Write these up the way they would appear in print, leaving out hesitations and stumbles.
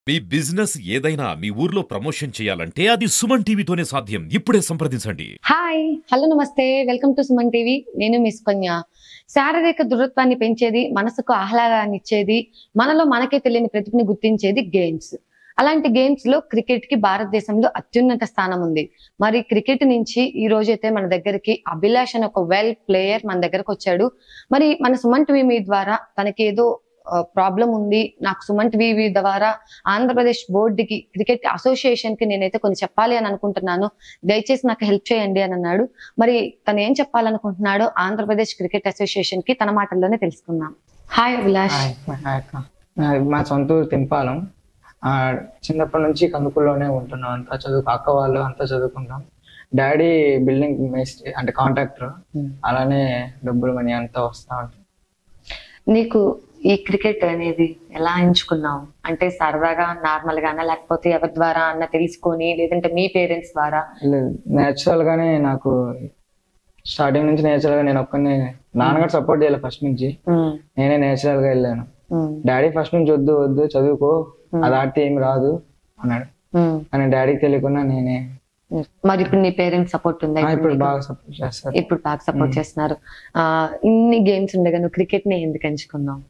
మీ business ఏదైనా మీ ఊర్లో promotion చేయాలంటే అది సుమన్ టీవీతోనే సాధ్యం. ఇప్పుడే సంప్రదించండి. హాయ్ హలో నమస్తే వెల్కమ్ టు సుమన్ టీవీ. నేను మీ సుకన్య. శారీరక దృఢత్వాన్ని పెంచేది, మనసుకు ఆహ్లాదాన్ని ఇచ్చేది, మనలో మనకే తెలియని ప్రతిభని గుర్తించేది గేమ్స్. అలాంటి గేమ్స్ లో క్రికెట్ కి భారతదేశంలో అత్యున్నత స్థానం ఉంది. మరి క్రికెట్ నుంచి ఈ రోజైతే మన దగ్గరికి అభిలాష్ అని ఒక వెల్ ప్లేయర్ మన దగ్గరకు వచ్చాడు. మరి మన సుమన్ టీవీ ద్వారా తనకి ఏదో ప్రాబ్లం ఉంది, నాకు సుమన్ టీవీ ద్వారా ఆంధ్రప్రదేశ్ బోర్డుకి క్రికెట్ అసోసియేషన్ కి నేనైతే కొన్ని చెప్పాలి అని అనుకుంటున్నాను, దయచేసి నాకు హెల్ప్ చేయండి అని అన్నాడు. మరి తను ఏం చెప్పాలనుకుంటున్నాడో ఆంధ్రప్రదేశ్ క్రికెట్ అసోసియేషన్ కి తన మాటల్లోనే తెలుసుకుందాం. హాయ్ అభిలాష్. మా సొంత ఊరు తింపాలం. చిన్నప్పటి నుంచి కందుకూరులోనే ఉంటున్నాం. అంతా అక్క వాళ్ళు అంతా చదువుకుంటాం. డాడీ బిల్డింగ్ మేస్త్రి అంటే కాంట్రాక్టర్. అలానే డబ్బులు మనీ అంతా వస్తా ఉంటాం. నీకు ఈ క్రికెట్ అనేది ఎలా ఎంచుకున్నావు? అంటే సరదాగా నార్మల్ గానా, లేకపోతే ఎవరి ద్వారా అన్న తెలుసుకొని, లేదంటే మీ పేరెంట్స్ ద్వారా? నేచురల్ గానే నాకు స్టార్టింగ్ నుంచి నేచురల్ గా నేను ఒక్కనే, నాన్నగారు సపోర్ట్ చేయాలి ఫస్ట్ నుంచి. నేనే నేచురల్ గా వెళ్ళాను. డాడీ ఫస్ట్ నుంచి వద్దు వద్దు చదువుకో, అది ఆడితే ఏమి రాదు అన్నాడు. కానీ డాడీకి తెలియకుండా నేనే. మరి ఇప్పుడు నీ పేరెంట్స్ సపోర్ట్ ఉందా? ఇప్పుడు బాగా సపోర్ట్ చేస్తారు. ఇప్పుడు బాగా సపోర్ట్ చేస్తున్నారు. ఇన్ని గేమ్స్ ఉండగా నువ్వు క్రికెట్ ని ఎందుకు ఎంచుకున్నావు?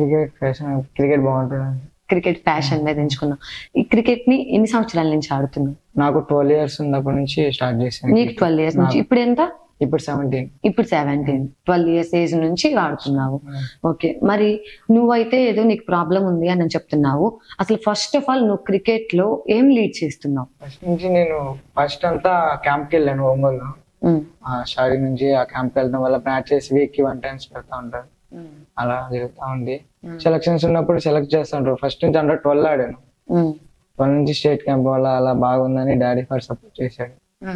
క్రికెట్ బాగుంటుంది. క్రికెట్ ప్యాషన్ మీద ఎంచుకున్నావు. ఈ క్రికెట్ ని ఎన్ని సంవత్సరాల నుంచి ఆడుతున్నావు? నాకు 12 years ఉన్నప్పటి నుంచి స్టార్ట్ చేశాను. నీకు 12 years నుంచి. ఇప్పుడు ఎంత? ఇప్పుడు 17. ఇప్పుడు 17. 12 years ఏజ్ నుంచి ఆడుతున్నావు. ఓకే, మరి నువ్వైతే ఏదో నీకు ప్రాబ్లం ఉంది అని చెప్తున్నావు. అసలు ఫస్ట్ ఆఫ్ ఆల్ నువ్వు క్రికెట్ లో ఏం లీడ్ చేస్తున్నావు? ఫస్ట్ నుంచి నేను ఫస్ట్ అంతా క్యాంప్ కి వెళ్ళాను ఒంగోలు. స్టార్టింగ్ నుంచి ఆ క్యాంప్ కి వెళ్ళడం వల్ల మ్యాచెస్ వీక్ కి 1 times పెడతా ఉంటారు. అలా జరుగుతా ఉంది. సెలక్షన్స్ ఉన్నప్పుడు సెలెక్ట్ చేస్తుంటారు. ఫస్ట్ నుంచి అండర్ 12 ఆడాను. 12 నుంచి స్టేట్ క్యాంప్ వల్ల అలా బాగుందని డాడీ ఫర్ సపోర్ట్ చేశాడు.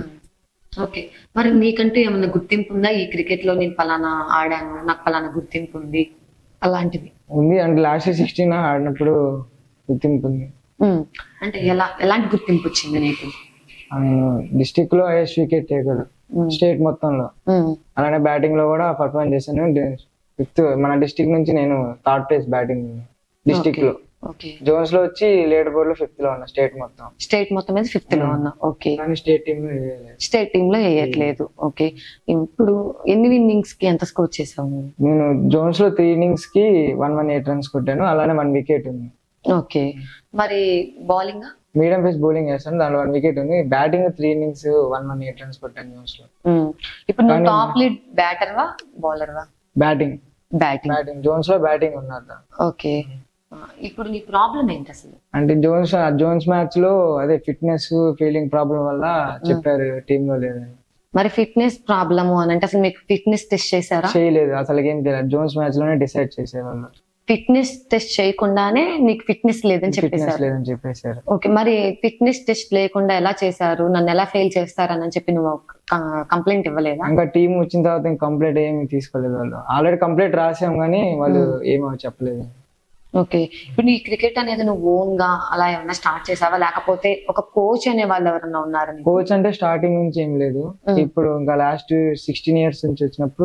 ఓకే, మరి నీకంటూ ఏమన్నా గుర్తింపు ఉందా? ఈ క్రికెట్ లో నేను పలానా ఆడాను, నాకు పలానా గుర్తింపు ఉంది అలాంటిది ఉంది? అంటే లాస్ట్ 16 ఆడినప్పుడు గుర్తింపు ఉంది. అంటే ఎలాంటి గుర్తింపు వచ్చింది నీకు? నేను డిస్ట్రిక్ట్ లో హైయెస్ట్ వికెట్ టేకర్ స్టేట్ మొత్తంలో. అలానే బ్యాటింగ్ లో కూడా పర్ఫార్మ్ చేశాను. 5th మన డిస్ట్రిక్ట్ నుంచి నేను 3rd place బ్యాటింగ్ డిస్ట్రిక్ట్ లో. జోన్స్ లో వచ్చి లీడర్ బోర్డ్ లో 5th లో ఉన్నా. స్టేట్ మొత్తం మీద 5th లో ఉన్నా. ఓకే, స్టేట్ టీమ్ లో వేయట్లేదు. ఓకే, ఇప్పుడు ఎన్ని ఇన్నింగ్స్ కి ఎంత స్కోర్ చేసావు? నేను జోన్స్ లో 3 innings కి 118 runs కొట్టాను. అలానే 1 wicket ఉంది. ఓకే, మరి బౌలింగ్? మీడియం పేస్ బౌలింగ్ చేస్తాను, దాంట్లో 1 wicket ఉంది. బ్యాటింగ్ 3 innings 118 runs కొట్టాను జోన్స్ లో. ఇప్పుడు నువ్వు టాప్ లీడ్ బ్యాటర్ వా బౌలర్ వా? బ్యాటింగ్ జోన్స్ లో బ్యాటింగ్ ఉన్నారు. ఓకే, ఇప్పుడు నీ ప్రాబ్లం ఏంటి అసలు? అంటే జోన్స్ మ్యాచ్ లో అదే ఫిట్నెస్ ఫీలింగ్ ప్రాబ్లం వల్ల చెప్పారు టీమ్ లో లేదని. మరి ఫిట్నెస్ ప్రాబ్లమ్ అని అంటే అసలు మీకు ఫిట్నెస్ టెస్ట్ చేశారా? చేయలేదు, అసలు ఏం తెలియదు. జోన్స్ మ్యాచ్ లోనే డిసైడ్ చేసేవాళ్ళు. ఫిట్నెస్ టెస్ట్ చేయకుండానే నీకు ఫిట్నెస్ లేదని చెప్పేశారు. ఓకే, మరి ఫిట్నెస్ టెస్ట్ లేకుండా ఎలా చేశారు? నన్ను ఎలా ఫెయిల్ చేస్తారని చెప్పి నువ్వు కంప్లైంట్ ఇవ్వలేదా? ఇంకా టీం వచ్చిన తర్వాత కంప్లైంట్ ఏమి తీసుకోలేదు వాళ్ళు. ఆల్రెడీ కంప్లైంట్ రాసాం కానీ వాళ్ళు ఏమో చెప్పలేదు. ఓకే, ఇప్పుడు నీ క్రికెట్ అనేది నువ్వు ఓన్ గా అలా ఏమన్నా స్టార్ట్ చేసావా, లేకపోతే ఒక కోచ్ అనే వాళ్ళు ఎవరన్నా ఉన్నారా? కోచ్ అంటే స్టార్టింగ్ నుంచి ఏం లేదు. ఇప్పుడు ఇంకా లాస్ట్ 16 years నుంచి వచ్చినప్పుడు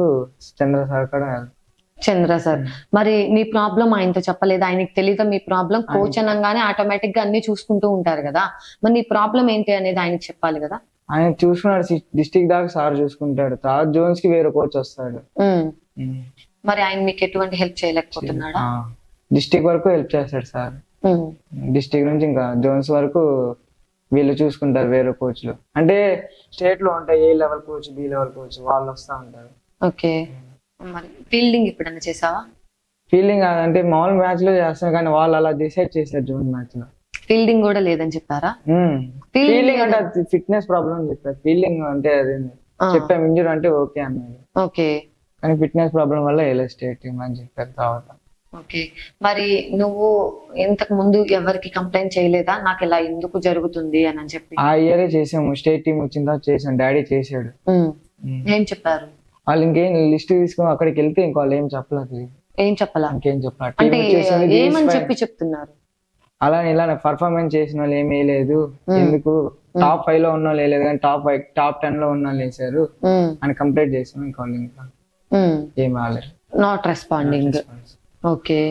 చంద్ర సార్, మరి నీ ప్రాబ్లం ఆయనతో చెప్పలేదు? ఆయనకి తెలీదా మీ ప్రాబ్లం? కోచ్ అనగానే ఆటోమేటిక్ గా అన్ని చూసుకుంటూ ఉంటారు కదా, మరి నీ ప్రాబ్లం ఏంటి అనేది ఆయనకి చెప్పాలి కదా. ఆయన చూసుకున్నాడు. డిస్ట్రిక్ట్ దాకా సార్ చూసుకుంటాడు. తర్వాత జోన్స్ కి వేరే కోచ్ వస్తాడు. మరి ఆయన మీకు ఎటువంటి హెల్ప్ చేయలేకపోతున్నాడా? డిస్ట్రిక్ట్ వరకు హెల్ప్ చేస్తాడు సార్. డిస్ట్రిక్ట్ నుంచి ఇంకా జోన్స్ వరకు వీళ్ళు చూసుకుంటారు వేరే కోచ్లు. అంటే స్టేట్ లో ఉంటాయి A level coach, B level coach, వాళ్ళు వస్తా ఉంటారు. ఓకే, మరి ఫీల్డింగ్ ఎప్పుడన్నా చేసావా? ఫీల్డింగ్ అంటే మామూలు మ్యాచ్ లో చేస్తాను, కానీ వాళ్ళు అలా డిసైడ్ చేశారు జోన్ మ్యాచ్ లో. ఫీల్డింగ్ కూడా లేదని చెప్పారా? ఫీల్డింగ్ అంటే ఫిట్నెస్ ప్రాబ్లం చెప్పారు. ఫీల్డింగ్ అంటే అది చెప్పాము, ఇంజూరీ అంటే ఓకే అన్నది. ఓకే, కానీ ఫిట్నెస్ ప్రాబ్లం వల్ల వెళ్ళే స్టేట్ టీమ్ అని చెప్పారు తర్వాత. ఓకే, మరి నువ్వు ఇంతకు ముందు ఎవరికి కంప్లైంట్ చేయలేదా నాకు ఇలా ఎందుకు జరుగుతుంది అని చెప్పి? ఆ ఇయరే చేసాము. స్టేట్ టీమ్ వచ్చిన తర్వాత చేసాం. డాడీ చేసాడు. ఏం చెప్పారు వాళ్ళు? ఇంకేం లిస్ట్ తీసుకుని అక్కడికి వెళ్తే ఇంకా వాళ్ళు ఏం చెప్పలేదు. ఏం చెప్పాలా? ఇంకేం చెప్పలేదు. ఏమని చెప్తున్నారు? అలా ఇలా పర్ఫార్మెన్స్ చేసిన వాళ్ళు ఏమీ లేదు, ఎందుకు టాప్ 5 లో ఉన్న వాళ్ళు వేయలేదు కానీ టాప్ 10 లో ఉన్న వాళ్ళు వేసారు అని కంప్లైంట్ చేసాం. ఇంకా ఏం రాలేదు. Not responding. ఓకే,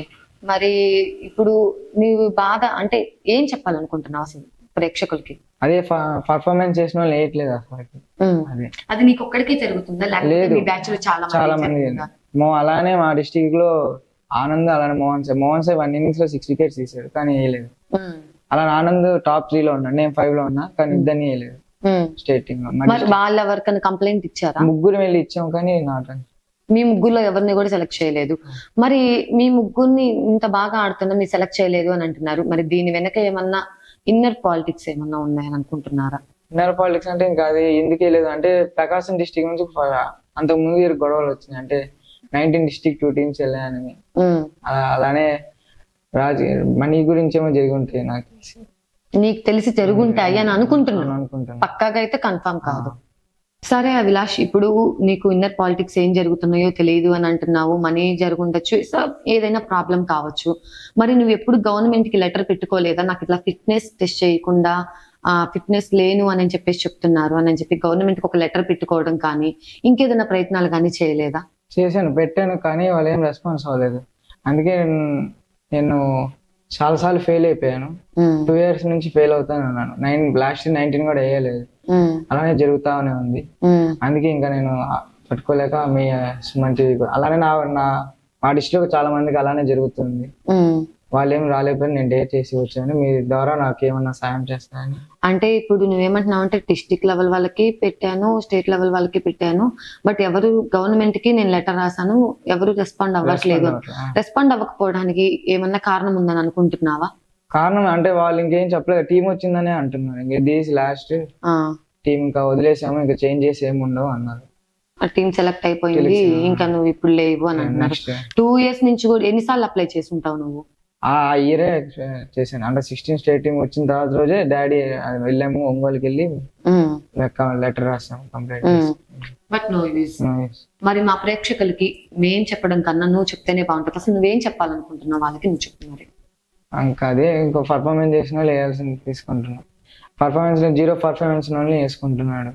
మరి ఇప్పుడు నీవు బాధ అంటే ఏం చెప్పాలనుకుంటున్నావు అసలు ప్రేక్షకులకి? అదే పర్ఫార్మెన్స్ చేసిన వాళ్ళు వేయట్లేదు అసలు. అదే అది నీకు ఒక్కడికే జరుగుతుందా లేకపోతే లేదు. మీ బ్యాచ్ లో చాలా చాలా మంది జరుగుతుందా? అలానే మా డిస్ట్రిక్ట్ లో ఆనంద్, అలానే మోహన్ సార్ 1 innings లో 6 wickets తీసాడు కానీ వేయలేదు. అలా ఆనంద్ టాప్ 3 లో ఉన్నాడు, నేను 5 లో ఉన్నా కానీ ఇద్దరిని వేయలేదు స్టేట్ టీమ్ లో. మరి వాళ్ళు ఎవరికైనా కంప్లైంట్ ఇచ్చారా? ముగ్గురు వెళ్ళి ఇచ్చాం కానీ నాట్. మీ ముగ్గురులో ఎవరిని కూడా సెలెక్ట్ చేయలేదు. మరి మీ ముగ్గురిని ఇంత బాగా ఆడుతున్నా మీరు సెలెక్ట్ చేయలేదు అని అంటున్నారు. మరి దీని వెనక ఏమన్నా ఇన్నర్ పాలిటిక్స్ ఏమన్నా ఉన్నాయని అనుకుంటున్నారా? ఇన్నర్ పాలిటిక్స్ అంటే ఇంకా అది ఎందుకు వేయలేదు అంటే ప్రకాశం డిస్ట్రిక్ట్ నుంచి అంతకు ముందు గొడవలు వచ్చినాయి. అంటే 19 డిస్ట్రిక్ట్ 2 teams వెళ్ళాయని. అలానే మనీ గురించి ఏమో జరిగి ఉంటాయి నాకు తెలిసి. నీకు తెలిసి జరుగుంటాయి అని అనుకుంటున్నాను. పక్కాగా అయితే కన్ఫర్మ్ కాదు. సరే అభిలాష్, ఇప్పుడు నీకు ఇన్నర్ పాలిటిక్స్ ఏం జరుగుతున్నాయో తెలియదు అని అంటున్నావు, మనీ జరుగుండొచ్చు, ఏదైనా ప్రాబ్లం కావచ్చు. మరి నువ్వు ఎప్పుడు గవర్నమెంట్ కి లెటర్ పెట్టుకోలేదా? నాకు ఇట్లా ఫిట్నెస్ టెస్ట్ చేయకుండా ఫిట్నెస్ లేను అని చెప్పేసి చెప్తున్నారు అని చెప్పి గవర్నమెంట్ కి ఒక లెటర్ పెట్టుకోవడం కానీ ఇంకేదైనా ప్రయత్నాలు కానీ చేయలేదా? చేశాను, పెట్టాను కానీ వాళ్ళు ఏం రెస్పాన్స్ అవ్వలేదు. అందుకే నేను చాలా సార్లు ఫెయిల్ అయిపోయాను. 2 years నుంచి ఫెయిల్ అవుతాను అన్నాను. లాస్ట్ 19 కూడా వేయలేదు. అలానే జరుగుతానే ఉంది. అందుకే ఇంకా నేను పట్టుకోలేక మీ సుమన్ టీవీ అలానే మా డిస్ట్రిక్ట్ చాలా మందికి అలానే జరుగుతుంది. వాళ్ళు ఏం రాలేకపోయినా నేను డేర్ చేసి వచ్చాను, మీ ద్వారా నాకు ఏమన్నా సాయం చేస్తానని. అంటే ఇప్పుడు నువ్వేమంటున్నావు అంటే డిస్ట్రిక్ట్ లెవెల్ వాళ్ళకి పెట్టాను, స్టేట్ లెవెల్ వాళ్ళకి పెట్టాను, బట్ ఎవరు గవర్నమెంట్ కి నేను లెటర్ రాసాను, ఎవరు రెస్పాండ్ అవ్వట్లేదు. రెస్పాండ్ అవ్వకపోవడానికి ఏమన్నా కారణం ఉందని అనుకుంటున్నావా? కారణం అంటే వాళ్ళు ఇంకేం చెప్పలేదు, టీం వచ్చిందనే అంటున్నారు. ఇంకా దీస్ లాస్ట్ టీం, ఇంకా వదిలేసాము, ఇంకా చేంజ్ చేసి ఏమి ఉండవు అన్నారు. టీం సెలెక్ట్ అయిపోయింది, ఇంకా నువ్వు ఇప్పుడు లేవు అని అంటున్నారు. 2 years నుంచి కూడా ఎన్నిసార్లు అప్లై చేసి ఉంటావు నువ్వు? ఆ ఇయరే చేశాను. అంటే 16 స్టేట్ టీం వచ్చిన తర్వాత రోజే డాడీ వెళ్ళాము, ఒంగోలుకి వెళ్ళి లెటర్ రాసాము కంప్లీట్. But no use. మరి మా ప్రేక్షకులకి మేం చెప్పడం కన్నా నువ్వు చెప్తేనే బాగుంటుంది. అసలు నువ్వేం చెప్పాలనుకుంటున్నావు వాళ్ళకి, నువ్వు చెప్తున్నారు? ఇంకా అదే, ఇంకో పర్ఫార్మెన్స్ చేసిన వాళ్ళు వేయాల్సింది తీసుకుంటున్నాను. Performance 0 performance వేసుకుంటున్నాడు.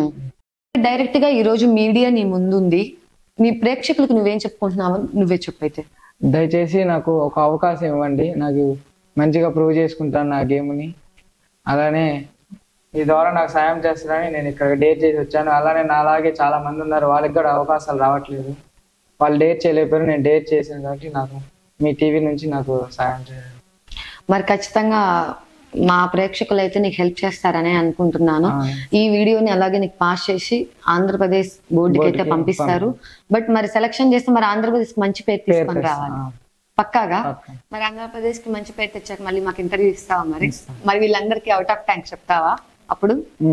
డైరెక్ట్ గా ఈ రోజు మీడియా నీ ముందుంది, మీ ప్రేక్షకులకు నువ్వేం చెప్పుకుంటున్నావు నువ్వే చెప్పైతే. దయచేసి నాకు ఒక అవకాశం ఇవ్వండి, నాకు మంచిగా ప్రూవ్ చేసుకుంటాను నా గేమ్ని. అలానే ఈ ద్వారా నాకు సాయం చేస్తారని నేను ఇక్కడ డేట్ చేసి వచ్చాను. అలానే నాలాగే చాలా మంది ఉన్నారు, వాళ్ళకి కూడా అవకాశాలు రావట్లేదు. వాళ్ళు డేట్ చేయలేకపోయారు, నేను డేట్ చేశాను కాబట్టి నాకు మీ టీవీ నుంచి నాకు సాయం చేయాలి. మరి ఖచ్చితంగా మా ప్రేక్షకులు అయితే నీకు హెల్ప్ చేస్తారని అనుకుంటున్నాను. ఈ వీడియోని అలాగే నీకు పాస్ చేసి ఆంధ్రప్రదేశ్ బోర్డుకి అయితే పంపిస్తారు. బట్ మరి సెలక్షన్ చేస్తే మరి ఆంధ్రప్రదేశ్ కి మంచి పేరు తీసుకొని రావాలి పక్కాగా. మరి ఆంధ్రప్రదేశ్ కి మంచి పేరు తెచ్చాక మళ్ళీ మాకు ఇంటర్వ్యూ ఇస్తావా? మరి వీళ్ళందరికీ అవుట్ ఆఫ్ థ్యాంక్స్ చెప్తావా అప్పుడు?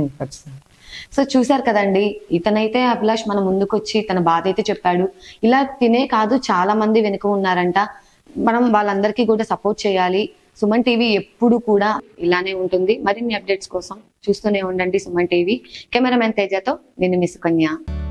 సో చూసారు కదండి, ఇతనైతే అభిలాష్ మన ముందుకు వచ్చి తన బాధ అయితే చెప్పాడు. ఇలా తినే కాదు, చాలా మంది వెనుక ఉన్నారంట. మనం వాళ్ళందరికీ కూడా సపోర్ట్ చేయాలి. సుమన్ టీవీ ఎప్పుడు కూడా ఇలానే ఉంటుంది. మరిన్ని అప్డేట్స్ కోసం చూస్తూనే ఉండండి సుమన్ టీవీ. కెమెరామెన్ తేజతో నేను మీ సుకన్య.